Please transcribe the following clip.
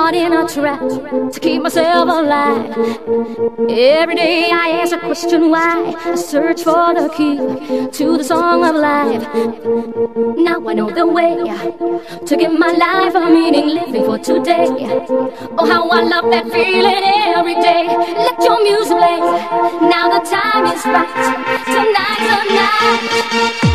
caught in a trap to keep myself alive. Every day I ask a question why, I search for the key to the song of life. Now I know the way to give my life a meaning, living for today. Oh, how I love that feeling every day. Let your music play, now the time is right. Tonight's the night.